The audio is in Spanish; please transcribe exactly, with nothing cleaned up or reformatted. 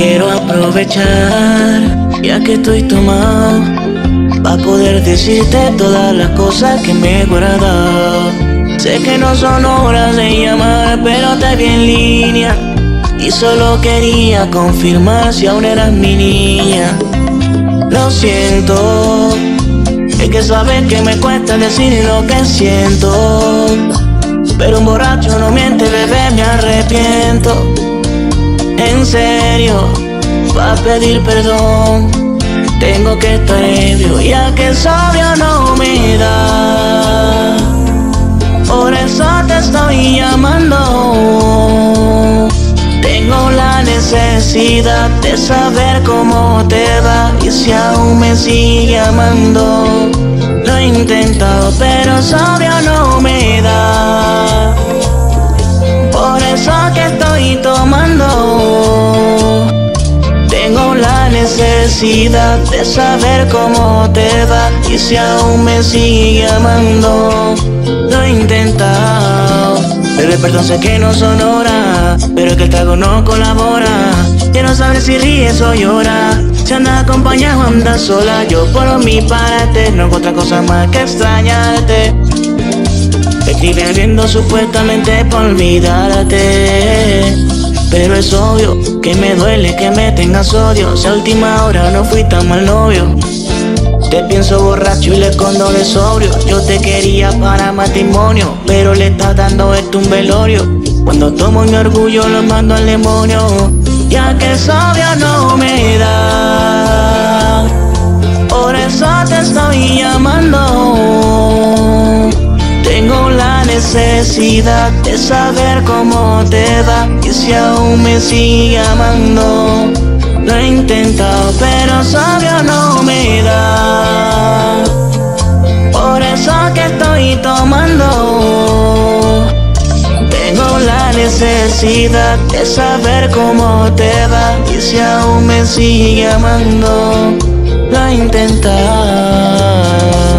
Quiero aprovechar, ya que estoy tomado, pa' poder decirte todas las cosas que me he guardado. Sé que no son horas de llamar, pero te vi en línea y solo quería confirmar si aún eras mi niña. Lo siento, es que sabes que me cuesta decir lo que siento, pero un borracho no miente, bebé, me arrepiento. En serio, pa' pedir perdón tengo que estar ebrio, ya que sobrio no me da. Por eso te estoy llamando. Tengo la necesidad de saber cómo te va y si aún me sigue amando. Lo he intentado, pero sobrio no me da. Por eso que estoy tomando. Tengo la necesidad de saber cómo te va y si aún me sigue amando. Lo he intentado, pero el perdón sé que no son horas, pero que el trago no colabora. Quiero saber si ríes o lloras, si andas acompañado o andas sola. Yo por mi parte no encuentro otra cosa más que extrañarte. Escribiendo supuestamente por olvidarte, pero es obvio que me duele que me tengas odio. Si a última hora no fui tan mal novio, te pienso borracho y le escondo de sobrio. Yo te quería para matrimonio, pero le estás dando esto un velorio. Cuando tomo mi orgullo lo mando al demonio, ya que sobrio no me da. Por eso te estoy llamando. Tengo la necesidad de saber cómo te va y si aún me sigue amando. Lo he intentado, pero sobrio no me da. Por eso que estoy tomando. Tengo la necesidad de saber cómo te va y si aún me sigue amando. Lo he intentado.